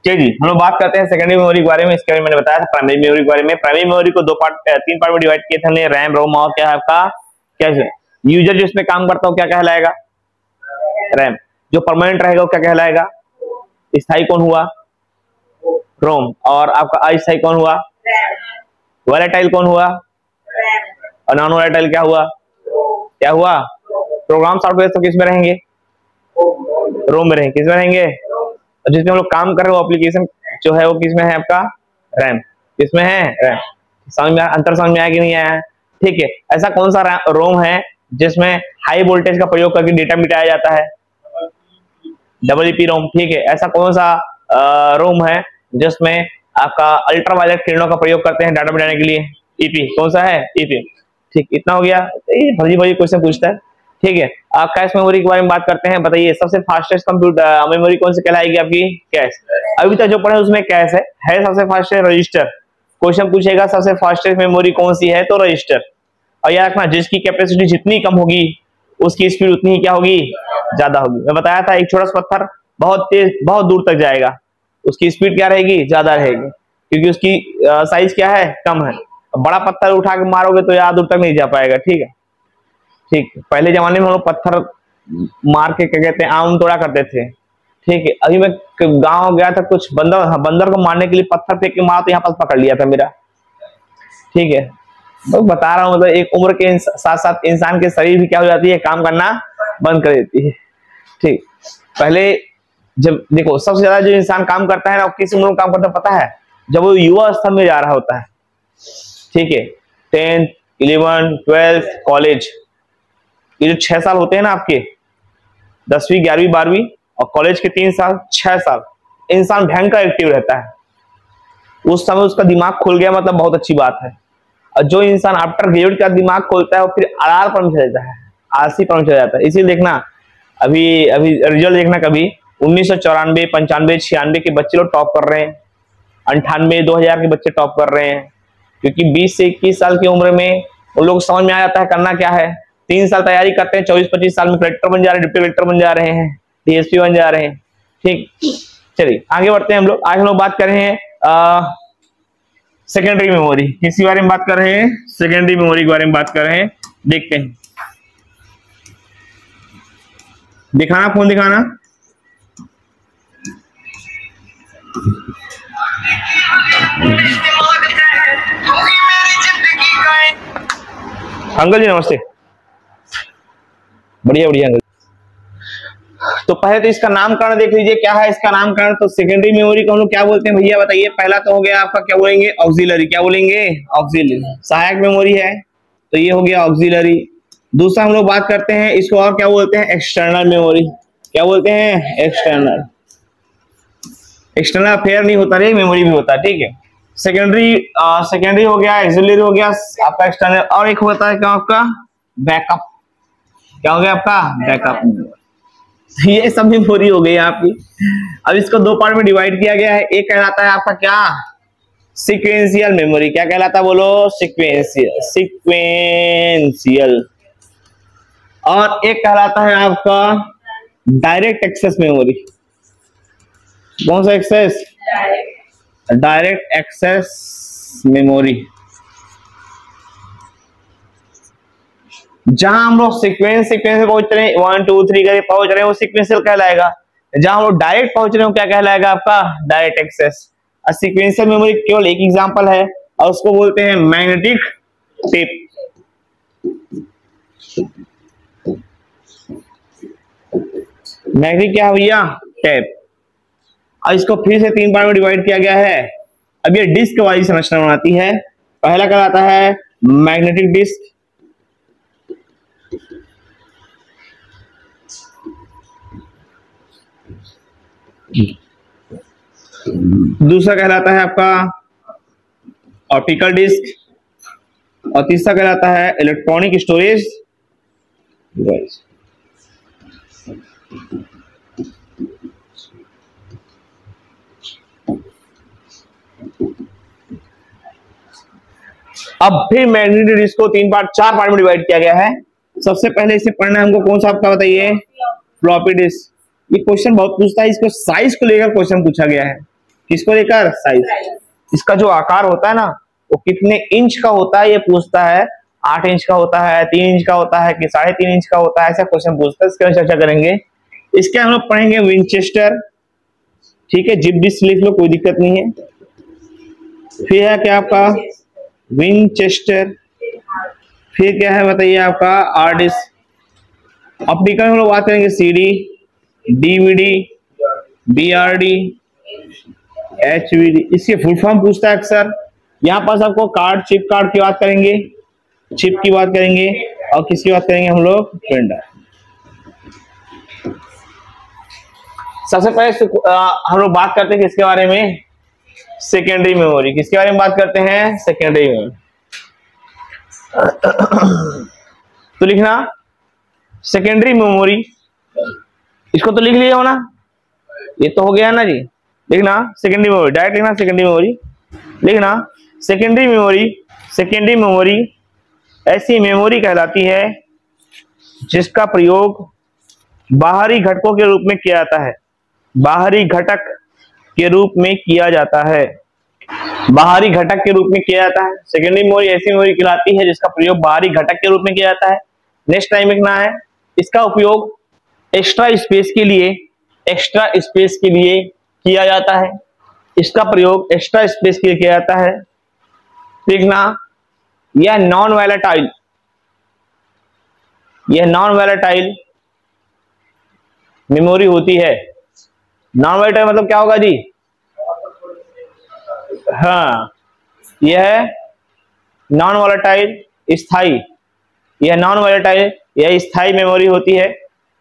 चलिए हम लोग बात करते हैं सेकेंडरी मेमोरी के बारे में। इसके बारे में मैंने बताया था प्राइमरी मेमोरी के बारे में। प्राइमरी मेमोरी को तीन पार्ट में डिवाइड किए थे हमने, रैम, रोम और क्या है आपका कैश। यूजर जो इसमें काम करता हो क्या कहलाएगा? रैम। जो परमानेंट रहेगा वो क्या कहलाएगा? स्थायी कौन हुआ? रोम। और आपका अस्थायी कौन हुआ? वोलेटाइल कौन हुआ? और नॉन वोलेटाइल क्या हुआ? क्या हुआ? प्रोग्राम सॉफ्टवेयर तो किस में रहेंगे? रोम में रहेंगे। किस में रहेंगे? जिसमें हम लोग काम कर रहे हो एप्लीकेशन जो है वो किसमें है आपका? रैम। किसमें है? रैम। समझ में अंतर समझ में आया कि नहीं आया? ठीक है। ऐसा कौन सा रोम है जिसमें हाई वोल्टेज का प्रयोग करके डेटा मिटाया जाता है? WP ROM. ठीक है। ऐसा कौन सा रोम है जिसमें आपका अल्ट्रावायलेट किरणों का प्रयोग करते हैं डाटा मिटाने के लिए? ईपी। कौन सा है? ईपी। ठीक, इतना हो गया। भली भली क्वेश्चन पूछता है। ठीक है। कैश मेमोरी के बारे में बात करते हैं। बताइए सबसे फास्टेस्ट कंप्यूटर मेमोरी कौन सी कहलाएगी आपकी? कैश। अभी तक जो पढ़े उसमें कैश है सबसे फास्टेस्ट रजिस्टर। क्वेश्चन पूछेगा सबसे फास्टेस्ट मेमोरी कौन सी है, तो रजिस्टर। और याद रखना जिसकी कैपेसिटी जितनी कम होगी उसकी स्पीड उतनी ही क्या होगी? ज्यादा होगी। मैं बताया था एक छोटा सा पत्थर बहुत तेज बहुत दूर तक जाएगा, उसकी स्पीड क्या रहेगी? ज्यादा रहेगी, क्योंकि उसकी साइज क्या है? कम है। बड़ा पत्थर उठा के मारोगे तो यार दूर तक नहीं जा पाएगा। ठीक है। ठीक। पहले जमाने में हम लोग पत्थर मार के क्या कहते हैं आम तोड़ा करते थे। ठीक है। अभी मैं गांव गया था, कुछ बंदर को मारने के लिए पत्थर फेंक के मारा तो यहाँ पास पकड़ लिया था मेरा। ठीक है। तो बता रहा हूँ मतलब एक उम्र के साथ साथ इंसान के शरीर भी क्या हो जाती है? काम करना बंद कर देती है। ठीक। पहले जब देखो सबसे ज्यादा जो इंसान काम करता है ना, किस उम्र में काम करता है पता है? जब वो युवा अवस्था में जा रहा होता है। ठीक है। 10th, 11th, 12th, कॉलेज, ये जो 6 साल होते हैं ना आपके, 10वीं, 11वीं, 12वीं और कॉलेज के 3 साल, 6 साल इंसान भयंकर एक्टिव रहता है। उस समय उसका दिमाग खुल गया मतलब बहुत अच्छी बात है। और जो इंसान आफ्टर ग्रेजुएट का दिमाग खोलता है वो फिर आर पर चला जाता है, आरसी पर चला जाता है। इसीलिए देखना अभी रिजल्ट देखना कभी 1994, 95, 96 के बच्चे लोग टॉप कर रहे हैं, 98, 2000 के बच्चे टॉप कर रहे हैं, क्योंकि 20 से 21 साल की उम्र में उन लोग समझ में आ जाता है करना क्या है। 3 साल तैयारी करते हैं, 24-25 साल में कलेक्टर बन जा रहे हैं, डिप्टी कलेक्टर बन जा रहे हैं, डीएसपी बन जा रहे हैं। ठीक। चलिए आगे बढ़ते हैं हम लोग। आज हम लोग बात कर रहे हैं सेकेंडरी मेमोरी। किसी बारे में बात कर रहे हैं? सेकेंडरी मेमोरी के बारे में बात कर रहे हैं। देखते हैं। दिखाना, फोन दिखाना। अंकल जी नमस्ते। बढ़िया बढ़िया अंकल। तो पहले तो इसका नामकरण देख लीजिए, क्या है इसका नामकरण? तो सेकेंडरी मेमोरी को हम लोग क्या बोलते हैं भैया बताइए? पहला तो हो गया आपका क्या बोलेंगे? ऑक्सिलरी। क्या बोलेंगे? ऑक्सिलरी। सहायक मेमोरी है तो ये हो गया ऑक्सिलरी। दूसरा हम लोग बात करते हैं इसको और क्या बोलते हैं? External memory. क्या बोलते हैं? एक्सटर्नल। एक्सटर्नल अफेयर नहीं होता रे, मेमोरी भी होता है। ठीक है। सेकेंडरी हो गया, ऑक्सिलरी हो गया आपका एक्सटर्नल, और एक होता है क्या आपका? बैकअप। क्या हो गया आपका? बैकअप। ये सब मेमोरी हो गई आपकी। अब इसको 2 पार्ट में डिवाइड किया गया है। एक कहलाता है आपका क्या? Sequential memory. क्या कहलाता है बोलो? सीक्वेंशियल। और एक कहलाता है आपका डायरेक्ट एक्सेस मेमोरी। कौन सा एक्सेस? Direct access memory. जहां हम लोग सीक्वेंस पहुंच रहे हैं, 1 2 3 करके पहुंच रहे हैं, वो सीक्वेंशियल कहलाएगा। जहां हम लोग डायरेक्ट पहुंच रहे हो क्या कहलाएगा? आपका डायरेक्ट एक्सेस। और सीक्वेंशियल मेमोरी केवल एक एग्जांपल है और उसको बोलते हैं मैग्नेटिक टेप। मैग्नेटिक क्या है भैया? टेप। और इसको फिर से 3 पार्ट में डिवाइड किया गया है। अब ये डिस्क वाली संरचना बनाती है। पहला कहलाता है मैग्नेटिक डिस्क, दूसरा कहलाता है आपका ऑप्टिकल डिस्क, और तीसरा कहलाता है इलेक्ट्रॉनिक स्टोरेज डिवाइस। अब फिर मैग्नेटिक डिस्क को 4 पार्ट में डिवाइड किया गया है। सबसे पहले इसे पढ़ना है हमको कौन सा आपका बताइए? Floppy disk. ये क्वेश्चन बहुत पूछता है, इसको साइज को लेकर क्वेश्चन पूछा गया है। किसको लेकर? साइज। इसका जो आकार होता है ना वो कितने इंच का होता है ये पूछता है। 8 इंच का होता है, 3 इंच का होता है कि 3.5 इंच का होता है, ऐसा क्वेश्चन पूछता है। इसके बारे में चर्चा करेंगे। इसके हम लोग पढ़ेंगे विंचेस्टर, ठीक है, जिप डिस्क लिख लो, कोई दिक्कत नहीं है। फिर है क्या आपका विंचेस्टर, फिर क्या है बताइए आपका हार्ड डिस्क। ऑप्टिकल हम लोग बात करेंगे सीडी, डीवीडी, बीआरडी, एचवीडी। इसके फुल फॉर्म पूछता है अक्सर। यहाँ पास आपको कार्ड, चिप कार्ड की बात करेंगे, चिप की बात करेंगे, और किसकी बात करेंगे हम लोग? पेन। सबसे पहले हम लोग बात करते हैं किसके बारे में? Secondary memory. किसके बारे में बात करते हैं? Secondary memory. तो लिखना सेकेंडरी मेमोरी, इसको तो लिख लिया हो ना, ये तो हो गया ना जी। लिखना सेकेंडरी मेमोरी, डायरेक्ट लिखना सेकेंडरी मेमोरी, लिखना सेकेंडरी मेमोरी। सेकेंडरी मेमोरी ऐसी मेमोरी कहलाती है जिसका प्रयोग बाहरी घटकों के रूप में किया जाता है। बाहरी घटक के रूप में किया जाता है, बाहरी घटक के रूप में किया जाता है। सेकेंडरी मेमोरी ऐसी मेमोरी कहलाती है जिसका प्रयोग बाहरी घटक के रूप में किया जाता है। नेक्स्ट टाइम लिखना है इसका उपयोग एक्स्ट्रा स्पेस के लिए, एक्स्ट्रा स्पेस के लिए किया जाता है। इसका प्रयोग एक्स्ट्रा स्पेस के लिए किया जाता है। लिखना यह नॉन वैलेटाइल, यह नॉन वैलेटाइल मेमोरी होती है। नॉन वैलेटाइल मतलब क्या होगा जी? हाँ, यह नॉन वॉलेटाइल स्थाई, यह नॉन वॉलेटाइल, यह स्थाई मेमोरी होती है।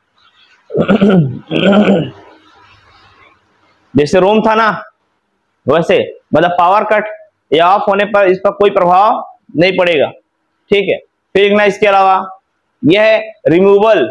जैसे रोम था ना वैसे, मतलब पावर कट या ऑफ होने पर इस पर कोई प्रभाव नहीं पड़ेगा, ठीक है। फिर लिखना इसके अलावा यह रिमूवल,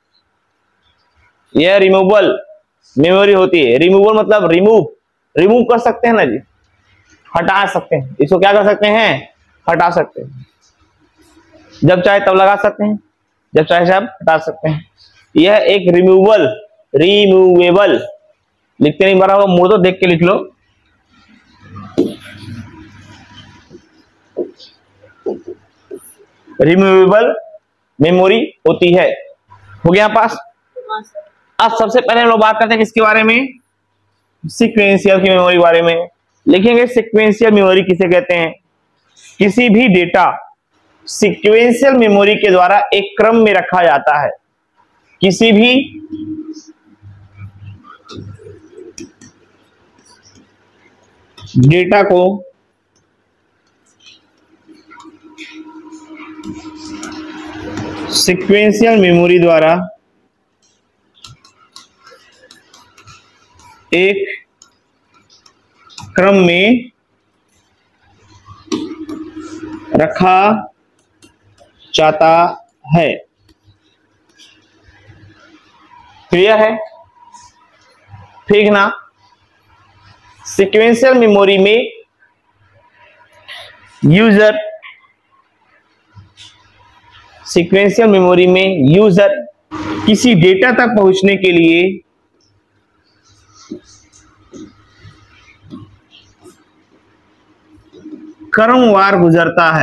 यह रिमूवल मेमोरी होती है। रिमूवल मतलब रिमूव कर सकते हैं ना जी, हटा सकते हैं। इसको क्या कर सकते हैं? हटा सकते हैं। जब चाहे तब लगा सकते हैं, जब चाहे तब हटा सकते हैं। यह एक रिमूवेबल लिखते नहीं बराबर, मुड़ दो, देख के लिख लो। रिमूवेबल मेमोरी होती है। हो गया पास? अब सबसे पहले हम लोग बात करते हैं किसके बारे में? सीक्वेंशियल की मेमोरी के बारे में। लिखेंगे सीक्वेंशियल मेमोरी किसे कहते हैं? किसी भी डेटा सीक्वेंशियल मेमोरी के द्वारा एक क्रम में रखा जाता है। किसी भी डेटा को सीक्वेंशियल मेमोरी द्वारा एक क्रम में रखा जाता है। क्लियर है? ठीक ना? सीक्वेंशियल मेमोरी में यूजर, सीक्वेंशियल मेमोरी में यूजर किसी डेटा तक पहुंचने के लिए क्रमवार गुजरता है,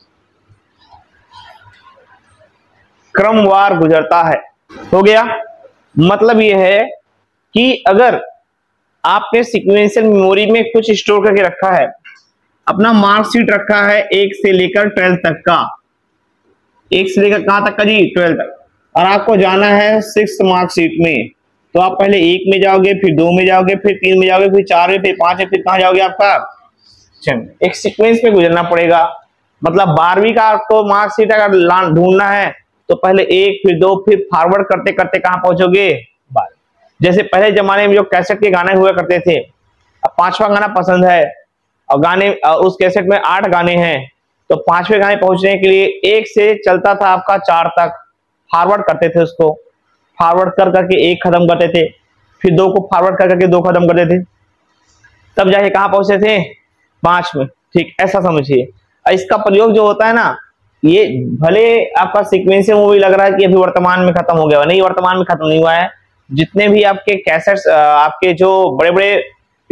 क्रमवार गुजरता है। हो गया? मतलब यह है कि अगर आपने सीक्वेंशियल मेमोरी में कुछ स्टोर करके रखा है, अपना मार्कशीट रखा है 1 से लेकर 12 तक का, 1 से लेकर कहां तक का जी? 12 तक। और आपको जाना है 6th मार्कशीट में, तो आप पहले 1 में जाओगे, फिर 2 में जाओगे, फिर 3 में जाओगे, फिर 4 में, फिर 5 में, फिर कहां जाओगे? आपका एक सीक्वेंस में गुजरना पड़ेगा। मतलब 12वीं का आपको मार्कशीट अगर ढूंढना है तो पहले 1, फिर 2, फिर फॉरवर्ड करते करते कहां पहुंचोगे? 12। जैसे पहले जमाने में जो कैसेट के गाने हुआ करते थे, अब 5वां गाना पसंद है और गाने उस कैसेट में 8 गाने हैं, तो 5वें गाने पहुंचने के लिए 1 से चलता था आपका 4 तक, फॉरवर्ड करते थे, उसको फॉरवर्ड कर करके 1 खत्म करते थे, फिर 2 को फॉरवर्ड कर करके 2 खत्म करते थे, तब जाके कहां पहुंचते थे? 5 में। ठीक, ऐसा समझिए। इसका प्रयोग जो होता है ना, ये भले आपका सीक्वेंशियल मूवी लग रहा है कि अभी वर्तमान में खत्म हो गया, नहीं, वर्तमान में खत्म नहीं हुआ है। जितने भी आपके कैसेट्स, आपके जो बड़े बड़े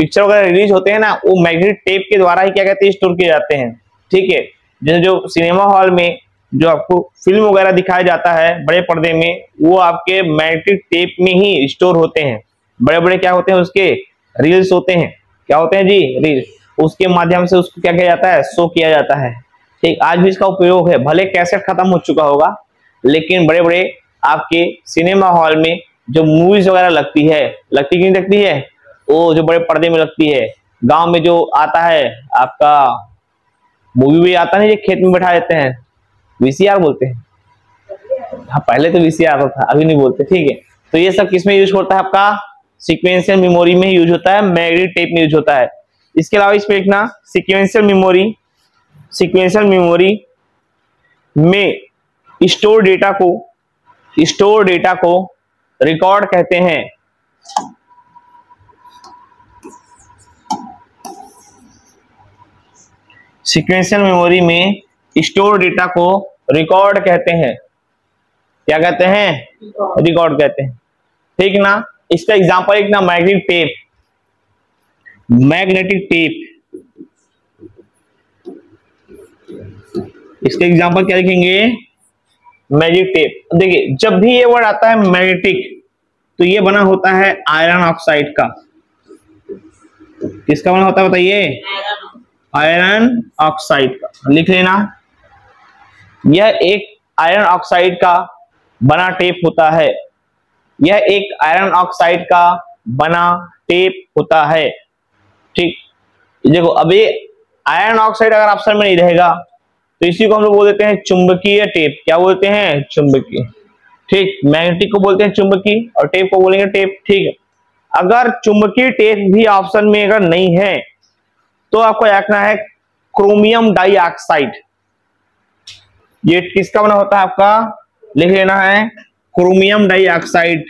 पिक्चर वगैरह रिलीज होते हैं ना, वो मैग्नेटिक टेप के द्वारा ही क्या कहते हैं स्टोर किए जाते हैं। ठीक है, जैसे जो सिनेमा हॉल में जो आपको फिल्म वगैरह दिखाया जाता है बड़े पर्दे में, वो आपके मैग्नेटिक टेप में ही स्टोर होते हैं। बड़े बड़े क्या होते हैं उसके रील्स होते हैं, क्या होते हैं जी रील, उसके माध्यम से उसको क्या किया जाता है, शो किया जाता है। ठीक, आज भी इसका उपयोग है, भले कैसेट खत्म हो चुका होगा, लेकिन बड़े बड़े आपके सिनेमा हॉल में जो मूवीज वगैरह लगती है, लगती कि नहीं लगती है, वो जो बड़े पर्दे में लगती है। गांव में जो आता है आपका मूवी भी आता नहीं, खेत में बैठा देते हैं, वीसीआर बोलते हैं। हाँ, पहले तो वीसीआर था, अभी नहीं बोलते। ठीक है, तो ये सब किसमें यूज होता है, आपका सीक्वेंशियल मेमोरी में यूज होता है, मैग्नेटिक टेप में यूज होता है। इसके अलावा इसमें लिखना सीक्वेंशियल मेमोरी, सीक्वेंशियल मेमोरी में स्टोर डेटा को रिकॉर्ड कहते हैं। सीक्वेंशियल मेमोरी में स्टोर डेटा को रिकॉर्ड कहते हैं। क्या कहते हैं, रिकॉर्ड कहते हैं। ठीक ना, इसका एग्जांपल एक ना मैग्नेटिक टेप, मैग्नेटिक टेप, इसके एग्जांपल क्या लिखेंगे, मैग्नेटिक टेप। देखिए जब भी ये वर्ड आता है मैग्नेटिक, तो ये बना होता है आयरन ऑक्साइड का। किसका बना होता है बताइए, आयरन ऑक्साइड का। लिख लेना, यह एक आयरन ऑक्साइड का बना टेप होता है, यह एक आयरन ऑक्साइड का बना टेप होता है। ठीक, देखो अब ये आयरन ऑक्साइड अगर ऑप्शन में नहीं रहेगा तो इसी को हम लोग बोल देते हैं चुंबकीय टेप। क्या बोलते हैं, चुंबकीय। ठीक, मैग्नेटिक को बोलते हैं चुंबकीय और टेप को बोलेंगे टेप। ठीक है, अगर चुंबकीय टेप भी ऑप्शन में अगर नहीं है तो आपको लिखना है क्रोमियम डाइऑक्साइड। ये किसका बना होता है आपका, लिख लेना है क्रोमियम डाइऑक्साइड।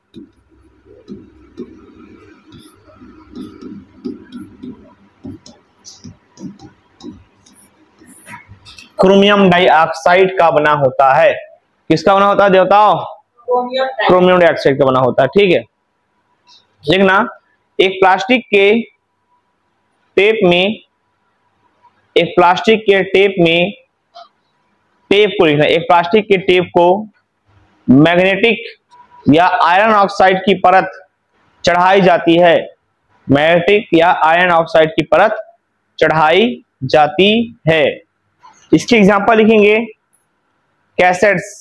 क्रोमियम डाइऑक्साइड का बना होता है। किसका बना होता है देवताओं, क्रोमियम डाइऑक्साइड का बना होता है। ठीक है, लिखना एक प्लास्टिक के टेप में, एक प्लास्टिक के टेप में, टेप को लिखना, एक प्लास्टिक के टेप को मैग्नेटिक या आयरन ऑक्साइड की परत चढ़ाई जाती है, मैग्नेटिक या आयरन ऑक्साइड की परत चढ़ाई जाती है। इसके एग्जांपल लिखेंगे कैसेट्स,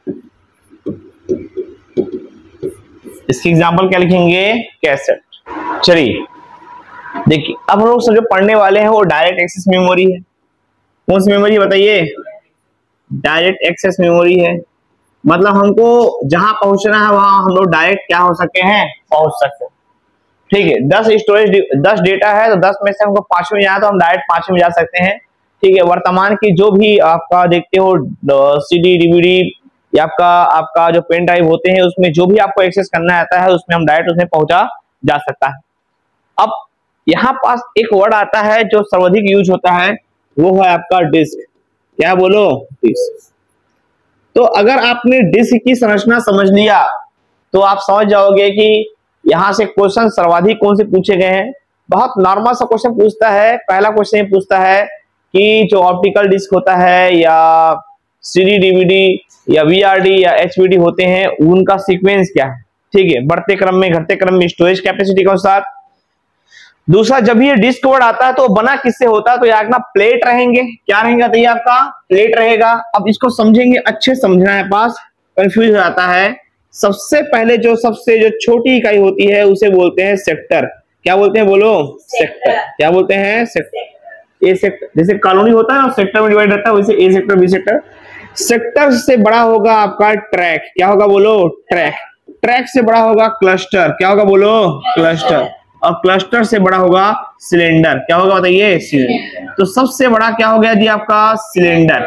इसके एग्जांपल क्या लिखेंगे, कैसेट। चलिए देखिए, अब हम लोग जो पढ़ने वाले हैं वो डायरेक्ट एक्सेस मेमोरी है। कौन सी मेमोरी बताइए, डायरेक्ट एक्सेस मेमोरी है। मतलब हमको जहां पहुंचना है वहां हम लोग डायरेक्ट क्या हो सकते हैं, पहुंच सकते हैं। ठीक है, 10 डेटा है तो 10 में से हमको 5 में जाना तो हम डायरेक्ट 5 में जा सकते हैं। ठीक है, वर्तमान की जो भी आपका देखते हो सीडी डीवीडी या आपका जो पेन ड्राइव होते हैं, उसमें जो भी आपको एक्सेस करना आता है उसमें हम डायरेक्ट उसमें पहुंचा जा सकता है। अब यहाँ पास एक वर्ड आता है जो सर्वाधिक यूज होता है, वो है आपका डिस्क। क्या बोलो, डिस्क। तो अगर आपने डिस्क की संरचना समझ लिया तो आप समझ जाओगे कि यहाँ से क्वेश्चन सर्वाधिक कौन से पूछे गए हैं। बहुत नॉर्मल सा क्वेश्चन पूछता है। पहला क्वेश्चन ये पूछता है कि जो ऑप्टिकल डिस्क होता है या सीडी डीवीडी या वीआरडी या एचवीडी होते हैं, उनका सीक्वेंस क्या है। ठीक है, बढ़ते क्रम में घटते क्रम में स्टोरेज कैपेसिटी के अनुसार। दूसरा, जब भी ये डिस्क वर्ड आता है तो बना किससे होता है, तो यार ना प्लेट रहेंगे। क्या रहेगा तो ये आपका प्लेट रहेगा। अब इसको समझेंगे, अच्छे समझना है, पास कंफ्यूज हो जाता है। सबसे पहले जो सबसे जो छोटी इकाई होती है उसे बोलते हैं सेक्टर। क्या बोलते हैं बोलो, सेक्टर। क्या बोलते हैं, सेक्टर। ए सेक्टर, जैसे कॉलोनी होता है ना, सेक्टर में डिवाइड रहता है, वैसे A sector B sector. Sector से बड़ा होगा आपका ट्रैक। क्या होगा बोलो, ट्रैक। ट्रैक से बड़ा होगा क्लस्टर। क्या होगा बोलो, क्लस्टर। और क्लस्टर से बड़ा होगा सिलेंडर। क्या होगा बताइए, सिलेंडर। तो सबसे बड़ा क्या हो गया जी आपका सिलेंडर,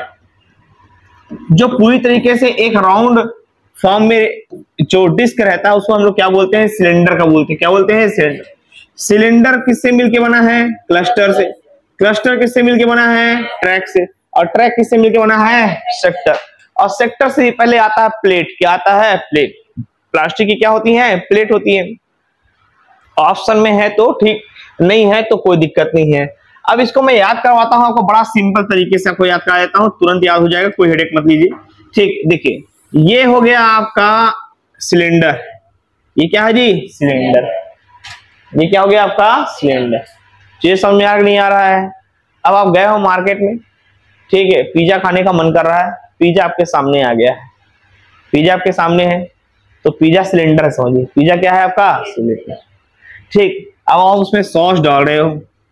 जो पूरी तरीके से एक राउंड फॉर्म में जो डिस्क रहता है उसको हम लोग क्या बोलते हैं, सिलेंडर का बोलते हैं। क्या बोलते हैं, सिलेंडर। सिलेंडर किससे मिलके बना है, क्लस्टर से। क्लस्टर किससे मिलके बना है, ट्रैक से। और ट्रैक किससे मिलके बना है, सेक्टर। और सेक्टर से पहले आता है प्लेट। क्या आता है, प्लेट। प्लास्टिक की क्या होती है, प्लेट होती है। ऑप्शन में है तो ठीक नहीं है तो कोई दिक्कत नहीं है। अब इसको मैं याद करवाता हूं आपको, बड़ा सिंपल तरीके से आपको याद करा देता हूं, तुरंत याद हो जाएगा, कोई हेडेक मत लीजिए। ठीक, देखिए ये हो गया आपका सिलेंडर, ये क्या है जी, सिलेंडर। ये क्या हो गया आपका सिलेंडर। ये समझ में आ नहीं आ रहा है। अब आप गए हो मार्केट में, ठीक है, पिज्जा खाने का मन कर रहा है, पिज्जा आपके सामने आ गया है, पिज्जा आपके सामने है, तो पिज्जा सिलेंडर समझिए, पिज्जा क्या है आपका सिलेंडर। ठीक, अब आप उसमें सॉस डाल रहे हो,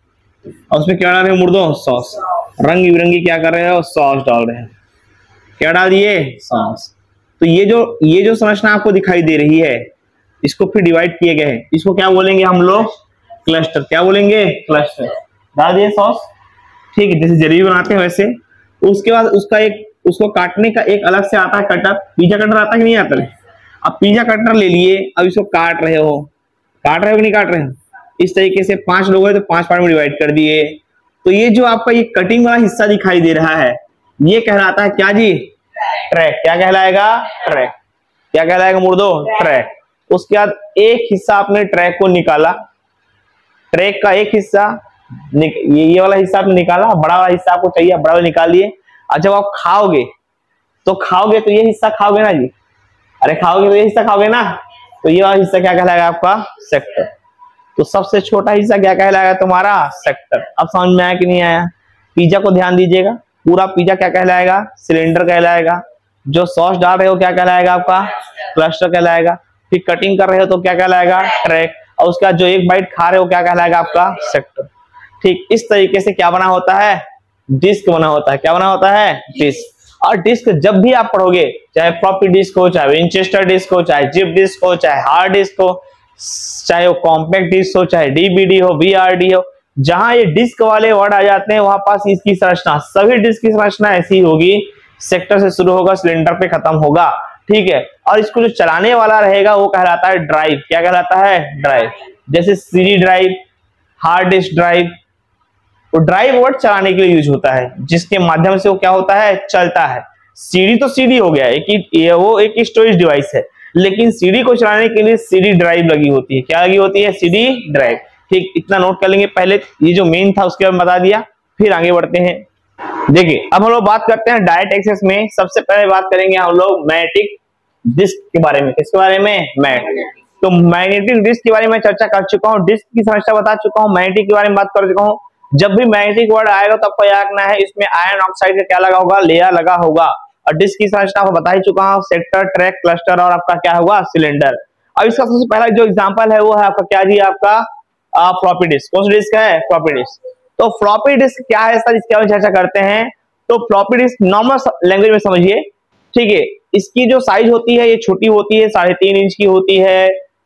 और उसमें क्या डाल रहे हो मुर्दों, सॉस, रंग बिरंगी क्या कर रहे हो, सॉस डाल रहे हो, क्या डाल दिए, सॉस। तो ये जो संरचना आपको दिखाई दे रही है, इसको फिर डिवाइड किए गए हैं, इसको क्या बोलेंगे हम लोग, क्लस्टर। क्या बोलेंगे, क्लस्टर। डाल दिए सॉस, ठीक है, जैसे जलेबी बनाते हैं वैसे। उसके बाद उसको काटने का एक अलग से आता है कटर, पिज्जा कटर आता है कि नहीं आता है। अब पिज्जा कटर ले लिए, अब इसको काट रहे हो कि नहीं काट रहे हो, इस तरीके से 5 लोग हैं तो 5 पार्ट में डिवाइड कर दिए। तो ये जो आपका ये कटिंग वाला हिस्सा दिखाई दे रहा है, ये कहलाता है क्या जी, ट्रैक। क्या कहलाएगा, ट्रैक। क्या कहलाएगा मुर्दो, ट्रैक। उसके बाद एक हिस्सा आपने ट्रैक को निकाला, ट्रैक का एक हिस्सा, ये वाला हिस्सा आपने निकाला, बड़ा वाला हिस्सा आपको चाहिए, बड़ा वाला निकाल लिए। और जब आप खाओगे तो ये हिस्सा खाओगे ना जी, अरे खाओगे तो ये हिस्सा खाओगे ना, तो ये वाला हिस्सा क्या कहलाएगा आपका, सेक्टर। तो सबसे छोटा हिस्सा क्या कहलाएगा तुम्हारा, सेक्टर। अब समझ में आया कि नहीं आया। पिज्जा को ध्यान दीजिएगा, पूरा पिज्जा क्या कहलाएगा, सिलेंडर कहलाएगा। जो सॉस डाल रहे हो क्या कहलाएगा आपका, क्लस्टर कहलाएगा। फिर कटिंग कर रहे हो तो क्या कहलाएगा, ट्रैक। और उसका जो एक बाइट खा रहे हो क्या कहलाएगा आपका, सेक्टर। ठीक, इस तरीके से क्या बना होता है, डिस्क बना होता है। क्या बना होता है, डिस्क। और डिस्क जब भी आप पढ़ोगे, चाहे फ्लॉपी डिस्क हो, चाहे विंचेस्टर डिस्क हो, चाहे जिप डिस्क हो, चाहे हार्ड डिस्क हो, चाहे वो कॉम्पैक्ट डिस्क हो, चाहे डीवीडी हो, वीआरडी हो, जहां ये डिस्क वाले वर्ड आ जाते हैं वहां पास इसकी संरचना, सभी डिस्क की संरचना ऐसी होगी, सेक्टर से शुरू होगा, सिलेंडर पे खत्म होगा। ठीक है, और इसको जो चलाने वाला रहेगा वो कहलाता है ड्राइव। क्या कहलाता है, ड्राइव। जैसे CD drive, hard disk drive. तो ड्राइव वर्ड चलाने के लिए यूज होता है, जिसके माध्यम से वो क्या होता है, चलता है। सीडी तो सीडी हो गया, वो एक स्टोरेज डिवाइस है, लेकिन सीडी को चलाने के लिए सीडी ड्राइव लगी होती है। क्या लगी होती है, सीडी ड्राइव। ठीक, इतना नोट कर लेंगे। पहले ये जो मेन था उसके बारे में बता दिया, फिर आगे बढ़ते हैं। देखिए अब हम लोग बात करते हैं डायरेक्ट एक्सेस में। सबसे पहले बात करेंगे हम लोग मैग्नेटिक डिस्क के बारे में। किसके बारे में, मैग्नेटिक। तो मैग्नेटिक डिस्क के बारे में चर्चा कर चुका हूँ, डिस्क की समस्या बता चुका हूँ, मैग्नेटिक के बारे में बात कर चुका हूँ। जब भी मैग्नेटिक वर्ड आएगा तो आपको याद रखना है इसमें आयरन ऑक्साइड का क्या लगा होगा, लेयर लगा होगा। और डिस्क की संरचना आपको बता ही चुका हूं, सेक्टर, ट्रैक, क्लस्टर और आपका क्या होगा, सिलेंडर। अब इसका सबसे पहला जो एग्जांपल है वो है आपका क्या जी, आपका फ्लॉपी डिस्क। कौन सी डिस्क है, फ्लॉपी डिस्क। तो फ्लॉपी डिस्क क्या है सर, इसके बारे में चर्चा करते हैं। तो फ्लॉपी डिस्क नॉर्मल लैंग्वेज में समझिए, ठीक है। इसकी जो साइज होती है ये छोटी होती है, 3.5 इंच की होती है,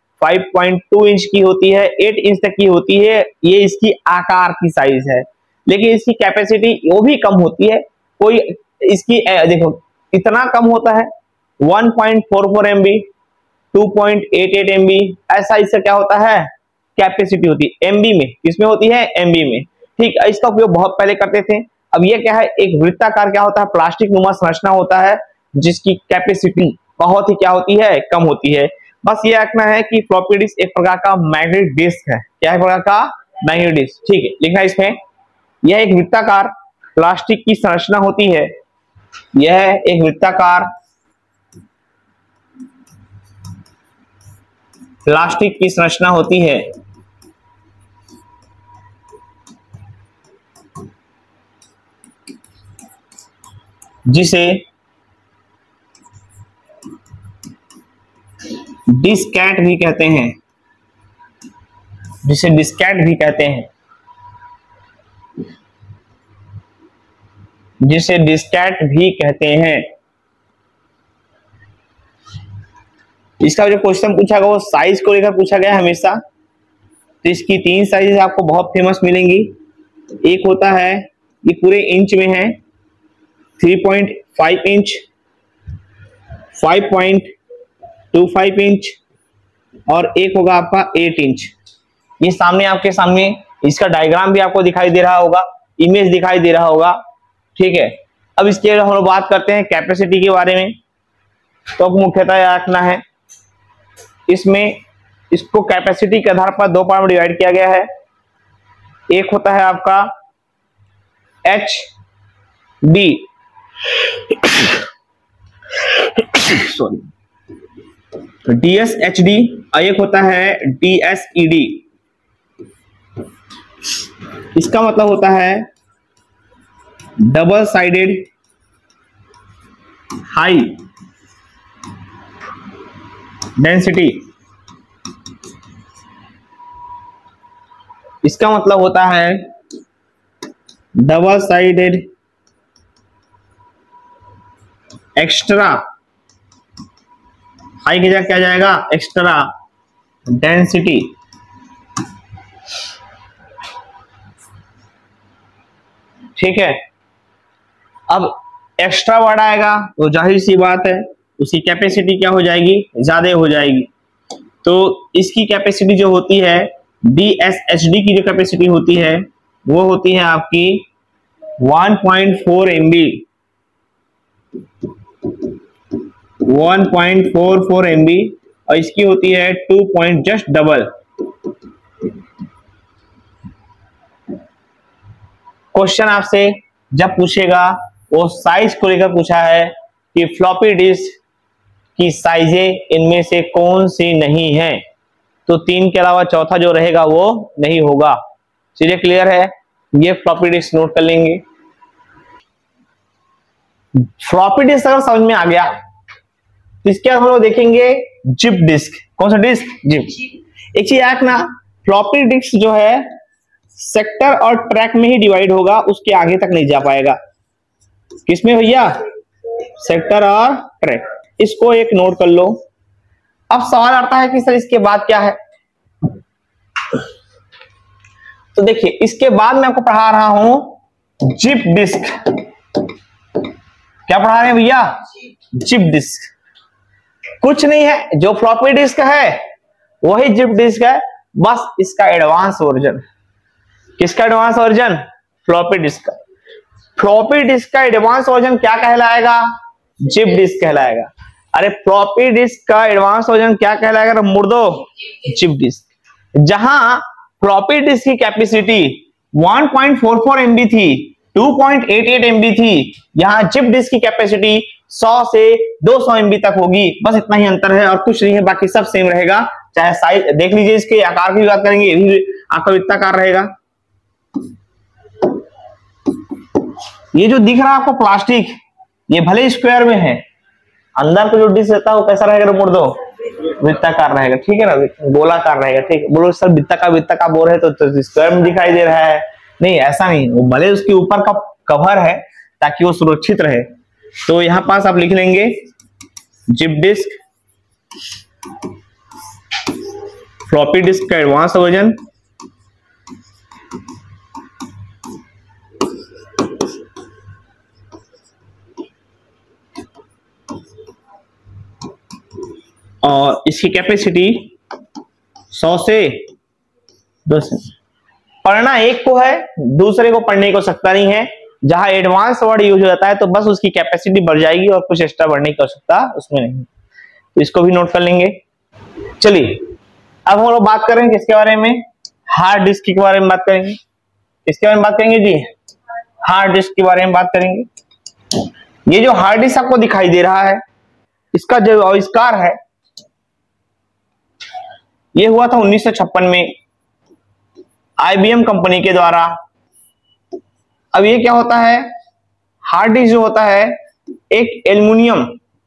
5.2 इंच की होती है, 8 इंच तक की होती है। ये इसकी आकार की साइज है, लेकिन इसकी कैपेसिटी वो भी कम होती है। कोई इसकी देखो इतना कम होता है, 1.44 MB, 2.88 MB, ऐसा इसका क्या होता है, कैपेसिटी होती है। एमबी में, किसमें होती है, एमबी में। ठीक, इसका उपयोग बहुत पहले करते थे। अब ये क्या है, एक वृत्ताकार क्या होता है, प्लास्टिक नुमा संरचना होता है, जिसकी कैपेसिटी बहुत ही क्या होती है, कम होती है। बस ये रखना है कि फ्लॉपी डिस्क एक प्रकार का मैग्नेटिक डिस्क है। क्या है, प्रकार का मैग्नेटिक डिस्क। ठीक है, लिखना इसमें, यह एक वृत्ताकार प्लास्टिक की संरचना होती है। यह एक वृत्ताकार प्लास्टिक की संरचना होती है, जिसे डिस्केट भी कहते हैं, जिसे डिस्केट भी कहते हैं, जिसे डिस्केट भी कहते हैं। इसका जो क्वेश्चन पूछा गया वो साइज को लेकर पूछा गया हमेशा। तो इसकी 3 साइजेस आपको बहुत फेमस मिलेंगी। एक होता है, ये पूरे इंच में है, 3.5 इंच, 5.25 इंच, और एक होगा आपका 8 इंच। ये सामने आपके सामने इसका डायग्राम भी आपको दिखाई दे रहा होगा, इमेज दिखाई दे रहा होगा। ठीक है, अब इसके हम लोग बात करते हैं कैपेसिटी के बारे में। तो अब मुख्यतः याद रखना है, इसमें इसको कैपेसिटी के आधार पर 2 पार्ट में डिवाइड किया गया है। एक होता है आपका एच डी, सॉरी DSHD, और एक होता है DSED। इसका मतलब होता है डबल साइडेड हाई डेंसिटी। इसका मतलब होता है डबल साइडेड एक्स्ट्रा हाई की जगह क्या जाएगा, एक्स्ट्रा डेंसिटी। ठीक है, अब एक्स्ट्रा वर्ड आएगा तो जाहिर सी बात है उसकी कैपेसिटी क्या हो जाएगी, ज्यादा हो जाएगी। तो इसकी कैपेसिटी जो होती है DSHD की जो कैपेसिटी होती है वो होती है आपकी 1.4 MB, 1.44 MB, और इसकी होती है 2 जस्ट डबल। क्वेश्चन आपसे जब पूछेगा वो साइज को लेकर पूछा है कि फ्लॉपी डिस्क की साइजें इनमें से कौन सी नहीं है, तो 3 के अलावा चौथा जो रहेगा वो नहीं होगा। चीजें क्लियर है, ये फ्लॉपी डिस्क नोट कर लेंगे। फ्लॉपी डिस्क अगर समझ में आ गया तो इसके हम लोग देखेंगे जिप डिस्क। कौन सा डिस्क, जिप। एक चीज याद ना, फ्लॉपी डिस्क जो है सेक्टर और ट्रैक में ही डिवाइड होगा, उसके आगे तक नहीं जा पाएगा। किसमें भैया, सेक्टर और ट्रैक। इसको एक नोट कर लो। अब सवाल आता है कि सर इसके बाद क्या है, तो देखिए इसके बाद मैं आपको पढ़ा रहा हूं जिप डिस्क। क्या पढ़ा रहे हैं भैया, जिप डिस्क। कुछ नहीं है, जो फ्लॉपी डिस्क है वही जिप डिस्क है, बस इसका एडवांस वर्जन। किसका एडवांस वर्जन, फ्लॉपी डिस्क का। फ्लॉपी डिस्क का एडवांस वर्जन क्या कहलाएगा, जिप डिस्क कहलाएगा। अरे फ्लॉपी डिस्क का एडवांस वर्जन क्या कहलाएगा मुर्दो, जिप डिस्क। जहां फ्लॉपी डिस्क की कैपेसिटी 1.44 MB थी, 2.88 MB थी, यहां जिप डिस्क की कैपेसिटी 100 से 200 MB तक होगी। बस इतना ही अंतर है और कुछ नहीं है, बाकी सब सेम रहेगा। चाहे साइज देख लीजिए, इसके आकार की बात करेंगे, ये भी आपका वृत्ताकार रहेगा। ये जो दिख रहा है आपको प्लास्टिक, ये भले स्क्वायर में है, अंदर का जो डिस्क रहता है वो कैसा रहेगा मुर्दो, वृत्ताकार रहेगा। ठीक है ना, गोलाकार रहेगा। ठीक, बोलो सर वृत्ताकार बोल रहे तो स्क्वायर में दिखाई दे रहा है। नहीं, ऐसा नहीं, वो भले उसके ऊपर का कवर है ताकि वो सुरक्षित रहे। तो यहां पास आप लिख लेंगे जिप डिस्क, फ्लॉपी डिस्क का एडवांस वर्जन, और इसकी कैपेसिटी 100 से 200। पढ़ना एक को है, दूसरे को पढ़ने को सकता नहीं है। जहां एडवांस वर्ड यूज हो जाता है तो बस उसकी कैपेसिटी बढ़ जाएगी और कुछ एक्स्ट्रा बढ़ने की आवश्यकता उसमें नहीं। तो इसको भी नोट कर लेंगे। चलिए अब हम लोग बात करेंगे किसके बारे में, हार्ड डिस्क के बारे में बात करेंगे। किसके बारे में बात करेंगे जी, हार्ड डिस्क के बारे में बात करेंगे। ये जो हार्ड डिस्क आपको दिखाई दे रहा है, इसका जो आविष्कार है ये हुआ था 1956 में IBM कंपनी के द्वारा। अब ये क्या होता है, हार्ड डिस्क जो होता है एक एल्युमिनियम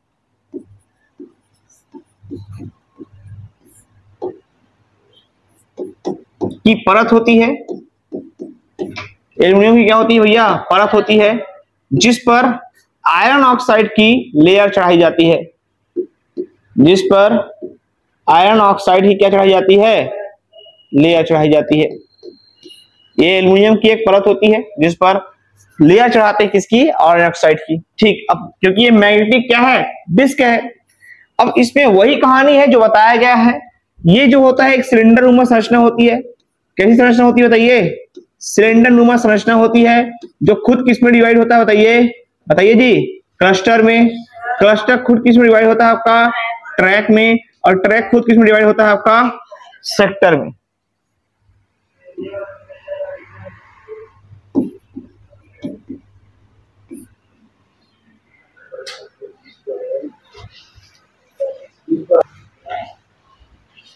की परत होती है। एल्युमिनियम की क्या होती है भैया, परत होती है, जिस पर आयरन ऑक्साइड की लेयर चढ़ाई जाती है, जिस पर आयरन ऑक्साइड की क्या चढ़ाई जाती है, लेयर चढ़ाई जाती है। ये एल्युमिनियम की एक परत होती है जिस पर लेयर चढ़ाते हैं किसकी, आयरन ऑक्साइड की। ठीक, अब क्योंकि ये मैग्नेटिक क्या है, डिस्क है, अब इसमें वही कहानी है जो बताया गया है। ये जो होता है एक सिलेंडर नुमा संरचना होती है। कैसी संरचना होती है बताइए, सिलेंडर नुमा संरचना होती है, जो खुद किस में डिवाइड होता है बताइए, बताइए जी, क्लस्टर में। क्लस्टर खुद किस में डिवाइड होता है आपका, ट्रैक में, और ट्रैक खुद किस में डिवाइड होता है आपका, सेक्टर में।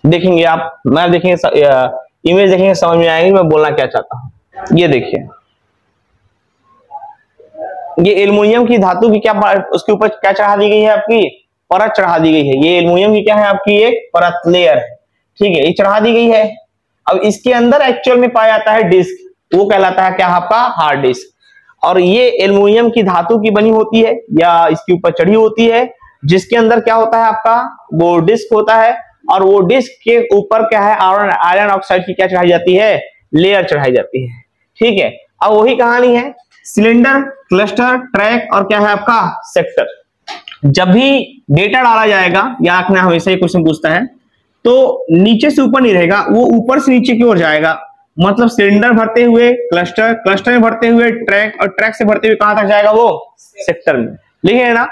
देखेंगे आप, मैं देखेंगे इमेज देखेंगे समझ में आएगी मैं बोलना क्या चाहता हूं। ये देखिए, ये एल्युमिनियम की धातु की क्या उसके ऊपर क्या चढ़ा दी गई है, आपकी परत चढ़ा दी गई है। ये एल्युमिनियम की क्या है, आपकी एक परत लेयर है, ठीक है, ये चढ़ा दी गई है। अब इसके अंदर एक्चुअल में पाया जाता है डिस्क, वो कहलाता है क्या, आपका हार्ड डिस्क। और ये एल्युमिनियम की धातु की बनी होती है या इसके ऊपर चढ़ी होती है, जिसके अंदर क्या होता है, आपका वो डिस्क होता है। और वो डिस्क के ऊपर क्या है, आयरन ऑक्साइड की क्या चढ़ाई जाती है, लेयर चढ़ाई जाती है, ठीक है। अब वही कहानी है, सिलेंडर, क्लस्टर, ट्रैक और क्या है आपका सेक्टर। जब भी डेटा डाला जाएगा, या आपने हमेशा ही क्वेश्चन पूछता है, तो नीचे से ऊपर नहीं रहेगा, वो ऊपर से नीचे की ओर जाएगा। मतलब सिलेंडर भरते हुए क्लस्टर, क्लस्टर में भरते हुए ट्रैक, और ट्रैक से भरते हुए कहां तक जाएगा, वो सेक्टर में। लिखे है ना,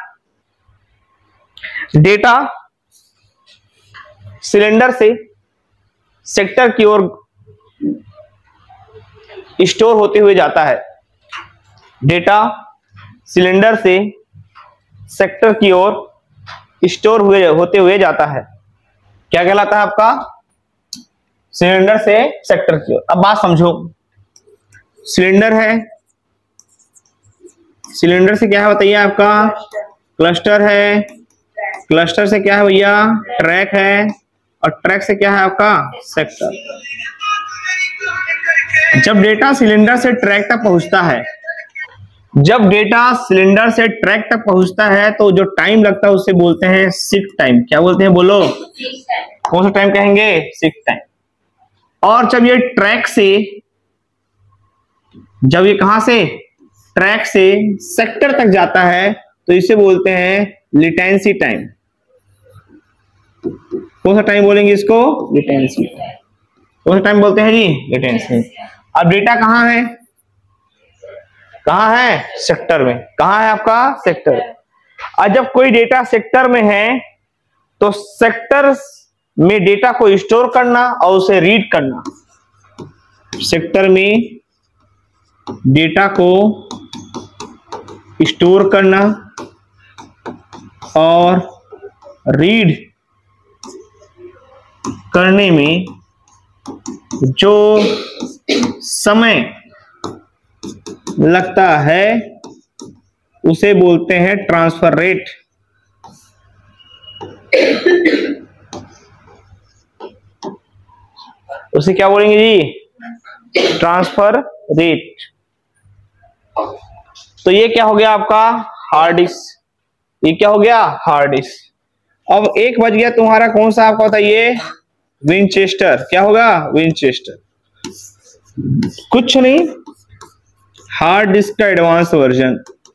डेटा सिलेंडर से सेक्टर की ओर स्टोर होते हुए जाता है। डेटा सिलेंडर से सेक्टर की ओर स्टोर होते हुए जाता है, क्या कहलाता है आपका, सिलेंडर से सेक्टर की ओर। अब बात समझो, सिलेंडर है, सिलेंडर से क्या है बताइए आपका, क्लस्टर है, क्लस्टर से क्या है भैया, ट्रैक है, और ट्रैक से क्या है आपका सेक्टर। जब डेटा सिलेंडर से ट्रैक तक पहुंचता है, जब डेटा सिलेंडर से ट्रैक तक पहुंचता है तो जो टाइम लगता है उसे बोलते हैं शिफ्ट टाइम। क्या बोलते हैं, बोलो, कौन सा टाइम कहेंगे, शिफ्ट टाइम। और जब ये ट्रैक से, जब ये कहां से, ट्रैक से सेक्टर तक जाता है तो इसे बोलते हैं लेटेंसी टाइम। कौन सा टाइम बोलेंगे इसको, लेटेंसी। कौन सा टाइम बोलते हैं जी, लेटेंसी। अब डेटा कहां है, कहां है, सेक्टर में। कहां है आपका, सेक्टर। और जब कोई डेटा सेक्टर में है तो सेक्टर में डेटा को स्टोर करना और उसे रीड करना, सेक्टर में डेटा को स्टोर करना और रीड करने में जो समय लगता है उसे बोलते हैं ट्रांसफर रेट। उसे क्या बोलेंगे जी, ट्रांसफर रेट। तो ये क्या हो गया आपका, हार्ड डिस्क। ये क्या हो गया, हार्ड डिस्क। अब 1 बज गया तुम्हारा, कौन सा आपका बताइए, विनचेस्टर। क्या होगा, विनचेस्टर। कुछ नहीं, हार्ड डिस्क का एडवांस वर्जन।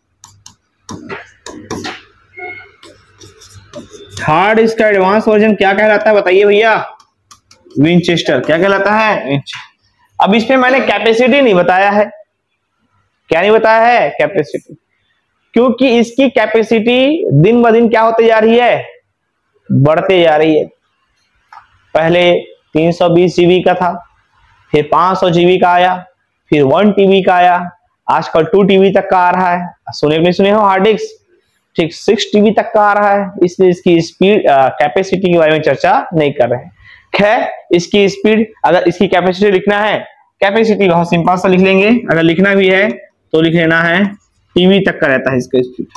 हार्ड डिस्क का एडवांस वर्जन क्या कहलाता है बताइए भैया, विनचेस्टर। क्या कहलाता है। अब इसमें मैंने कैपेसिटी नहीं बताया है। क्या नहीं बताया है, कैपेसिटी, क्योंकि इसकी कैपेसिटी दिन ब दिन क्या होते जा रही है, बढ़ते जा रही है। पहले 320 जीबी का था, फिर 500 जीबी का आया, फिर 1 टीबी का आया, आजकल 2 टीबी तक का आ रहा है। सुने हो हार्ड डिस्क, ठीक 6 टीबी तक का आ रहा है। इसलिए इसकी स्पीड, कैपेसिटी के बारे में चर्चा नहीं कर रहे हैं। खैर, इसकी स्पीड, अगर इसकी कैपेसिटी लिखना है, कैपेसिटी बहुत सिंपल सा लिख लेंगे। अगर लिखना भी है तो लिख लेना है टीबी तक का रहता है इसका स्पीड।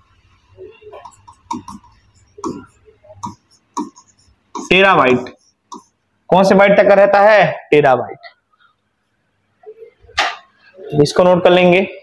टेराबाइट, कौन से बाइट तक का रहता है, टेराबाइट। इसको नोट कर लेंगे।